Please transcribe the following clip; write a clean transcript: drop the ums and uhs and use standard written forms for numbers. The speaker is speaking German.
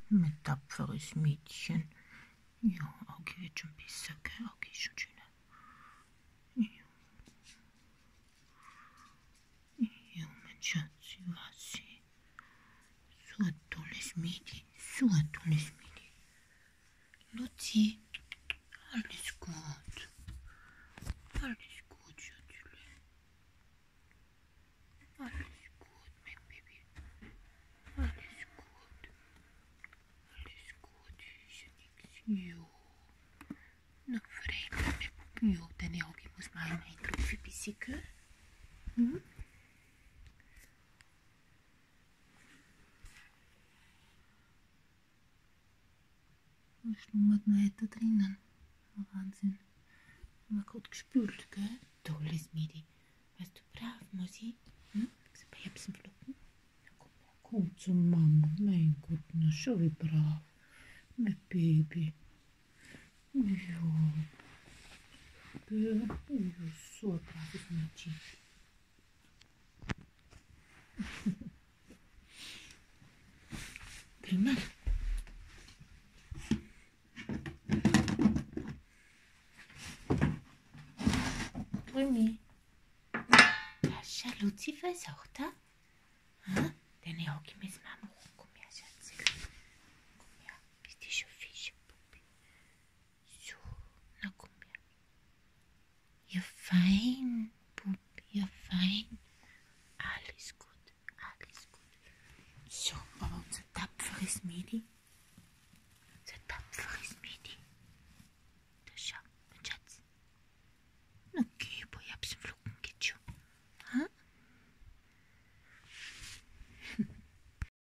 Ein tapferes Mädchen. Ja, Augi wird schon besser, gell? Augi ist schon schöner. Ja. Ja, mein Schatz, ich weiß. So ein tolles Mädchen. So ein tolles Mädchen. Luzi, alles gut. Alles gut, Schatzle. Alles gut, mein Baby. Alles gut. Alles gut, ist ja nix. Jo. Na, freilich, mein Puppen. Jo, deine Augen muss man einmal eintropfen, ein bisschen, gell? Hm? Was schlummert noch da drinnen? Oh, Wahnsinn. Haben wir gerade gespült, gell? Tolles Mädchen. Warst du brav, Musi? Hm? So ein paar Erbsenflocken? Komm zur Mama. Mein Gott, na schon wie brav. Mein Baby. Ja. Gell? Ja, so ein braves Mädchen. Gell, Mann? Krümi. Schau, Luzi, was ist auch da? Hm? Deine Augen müssen wir mal hoch. Komm her, Schatz. Komm her. Bist du schon Fische, Puppi? So, na komm her. Ja, fein, Puppi, ja, fein. Alles gut, alles gut. So, aber unser tapferes Mädchen